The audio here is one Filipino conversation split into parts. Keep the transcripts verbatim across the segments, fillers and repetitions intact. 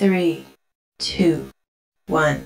three, two, one.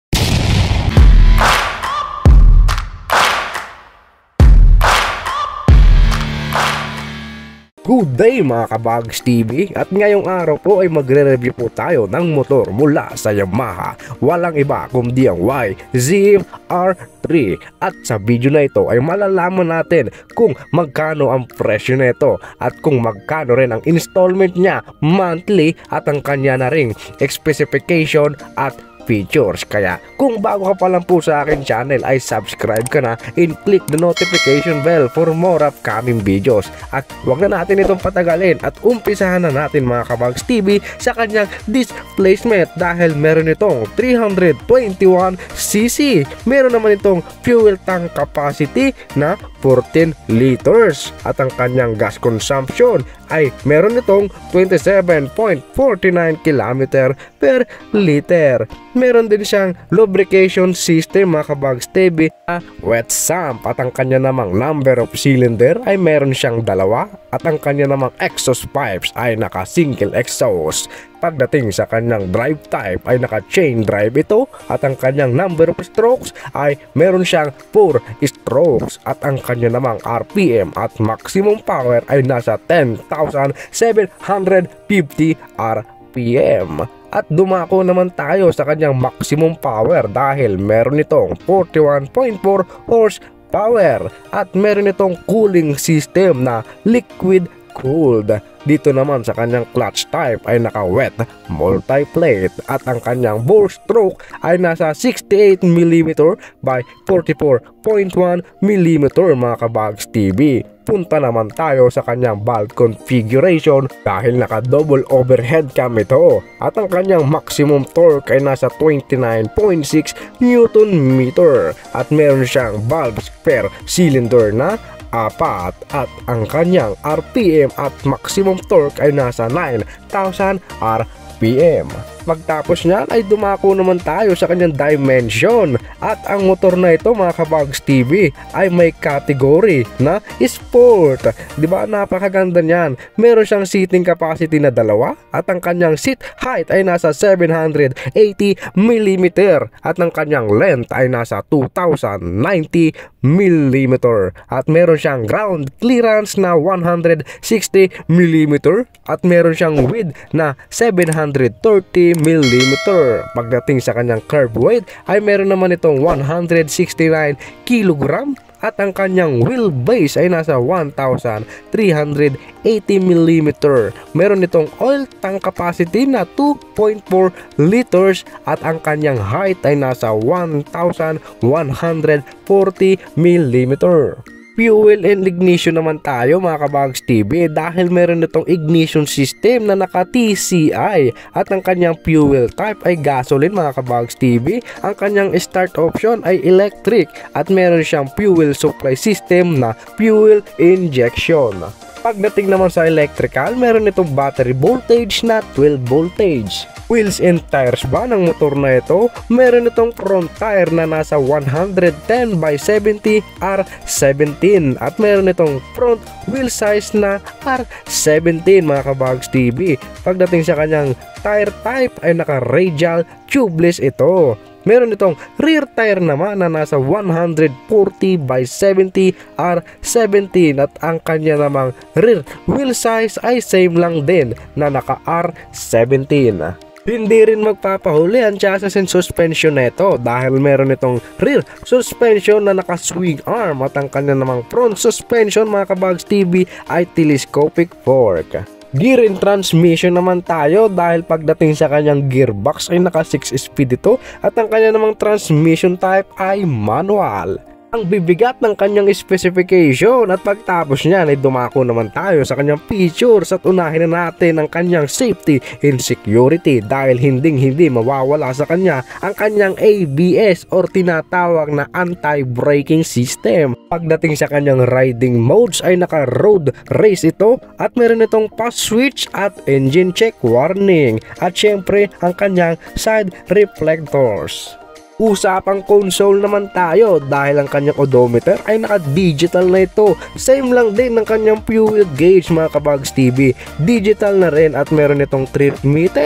Good day mga kabags T V, at ngayong araw po ay magre-review po tayo ng motor mula sa Yamaha. Walang iba kundi ang Y Z R three, at sa video na ito ay malalaman natin kung magkano ang presyo nito at kung magkano rin ang installment niya monthly at ang kanya na ring specification at features. Kaya kung bago ka pa lang po sa akin channel ay subscribe ka na and click the notification bell for more upcoming videos. At wag na natin itong patagalin at umpisahan na natin mga kabags T V sa kanyang displacement, dahil meron itong three hundred twenty-one c c. Meron naman itong fuel tank capacity na fourteen liters at ang kanyang gas consumption ay meron itong twenty-seven point four nine kilometer per liter. Meron din siyang lubrication system mga kabags T V na wet sump, at ang kanya namang number of cylinder ay meron siyang dalawa, at ang kanya namang exhaust pipes ay naka single exhaust. Pagdating sa kanyang drive type ay naka chain drive ito, at ang kanyang number of strokes ay meron siyang four strokes, at ang kanya namang R P M at maximum power ay nasa ten thousand seven hundred fifty R P M. At dumako naman tayo sa kanyang maximum power dahil meron itong forty-one point four horsepower at meron itong cooling system na liquid cooled. Dito naman sa kanyang clutch type ay naka-wet multi-plate, at ang kanyang bore stroke ay nasa sixty-eight millimeter by forty-four point one millimeter mga kabags T V. Punta naman tayo sa kanyang valve configuration dahil naka-double overhead cam ito, at ang kanyang maximum torque ay nasa twenty-nine point six newton meter, at meron siyang valves per cylinder na apat, at ang kanyang R P M at maximum torque ay nasa nine thousand R P M. Magtapos niyan ay dumako naman tayo sa kanyang dimension, at ang motor na ito mga kabags T V ay may category na sport. Di ba napakaganda niyan? Meron siyang seating capacity na dalawa, at ang kanyang seat height ay nasa seven hundred eighty millimeter, at ang kanyang length ay nasa two thousand ninety millimeter, at meron siyang ground clearance na one hundred sixty millimeter, at meron siyang width na seven hundred thirty millimeter. Pagdating sa kanyang curb weight ay meron naman itong one hundred sixty-nine kilogram, at ang kanyang wheelbase ay nasa one thousand three hundred eighty millimeter. Meron itong oil tank capacity na two point four liters, at ang kanyang height ay nasa one thousand one hundred forty millimeter. Fuel and ignition naman tayo mga kabags T V dahil meron itong ignition system na naka T C I, at ang kanyang fuel type ay gasoline mga kabags T V. Ang kanyang start option ay electric, at meron siyang fuel supply system na fuel injection. Pagdating naman sa electrical, meron itong battery voltage na twelve voltage. Wheels and tires ba ng motor na ito? Meron itong front tire na nasa one hundred ten by seventy R seventeen, at meron itong front wheel size na R seventeen mga kabags T V. Pagdating sa kanyang tire type ay naka-radial tubeless ito. Meron itong rear tire naman na nasa one hundred forty by seventy R seventeen, at ang kanya namang rear wheel size ay same lang din na naka R seventeen. Hindi rin magpapahuli ang chassis and suspension nito dahil meron itong rear suspension na naka swing arm, at ang kanya namang front suspension mga kabags T V ay telescopic fork. Gear and transmission naman tayo dahil pagdating sa kanyang gearbox ay naka six speed ito, at ang kanya namang transmission type ay manual. Ang bibigat ng kanyang specification, at pagtapos niyan ay dumako naman tayo sa kanyang features, at unahin na natin ang kanyang safety and security dahil hinding hindi mawawala sa kanya ang kanyang A B S or tinatawag na anti-braking system. Pagdating sa kanyang riding modes ay naka road race ito, at meron itong pass switch at engine check warning, at syempre ang kanyang side reflectors. Usapang console naman tayo dahil ang kanyang odometer ay naka-digital na ito. Same lang din ng kanyang fuel gauge mga kabags T V. Digital na rin at meron itong trip meter,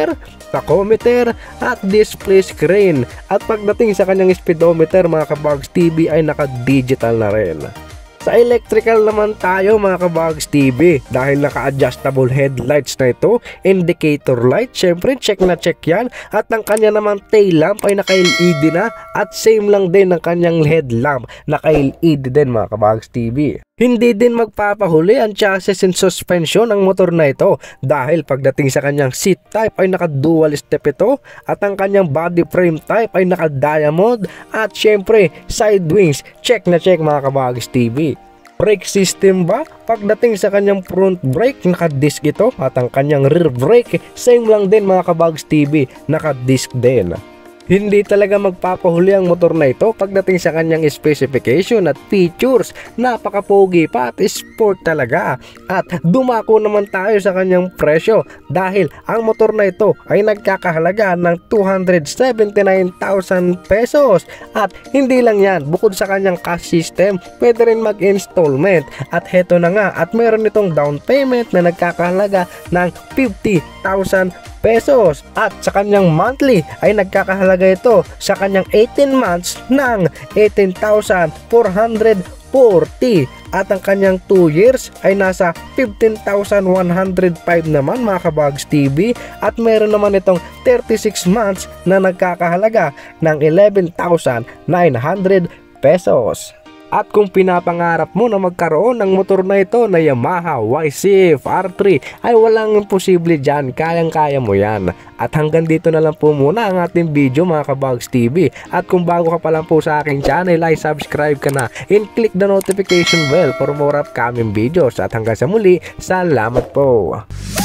tachometer at display screen. At pagdating sa kanyang speedometer mga kabags T V ay naka-digital na rin. Sa electrical naman tayo mga kabags T V, dahil naka-adjustable headlights na ito, indicator light, syempre check na check yan, at ang kanya naman tail lamp ay naka-L E D na, at same lang din ang kanyang headlamp, naka-L E D din mga kabags T V. Hindi din magpapahuli ang chassis and suspension ng motor na ito, dahil pagdating sa kanyang seat type ay naka-dual step ito, at ang kanyang body frame type ay naka-diamond, at syempre side wings, check na check mga kabags T V. Brake system ba? Pagdating sa kanyang front brake, naka-disc ito, at ang kanyang rear brake, same lang din mga kabags T V, naka-disc din. Hindi talaga magpapahuli ang motor na ito pagdating sa kanyang specification at features. Napaka-pogi pa at sport talaga. At dumako naman tayo sa kanyang presyo, dahil ang motor na ito ay nagkakahalaga ng two hundred seventy-nine thousand pesos. At hindi lang yan, bukod sa kanyang cash system, pwede rin mag-installment. At heto na nga, at meron itong down payment na nagkakahalaga ng fifty thousand pesos, at sa kanyang monthly ay nagkakahalaga ito sa kanyang eighteen months ng eighteen thousand four hundred forty, at ang kanyang two years ay nasa fifteen thousand one hundred five naman mga kabags T V, at meron naman itong thirty-six months na nagkakahalaga ng eleven thousand nine hundred pesos. At kung pinapangarap mo na magkaroon ng motor na ito na Yamaha Y C F R three, ay walang imposible dyan, kayang-kaya mo yan. At hanggang dito na lang po muna ang ating video mga kabags T V. At kung bago ka pa lang po sa aking channel ay subscribe ka na and click the notification bell for more upcoming videos. At hanggang sa muli, salamat po.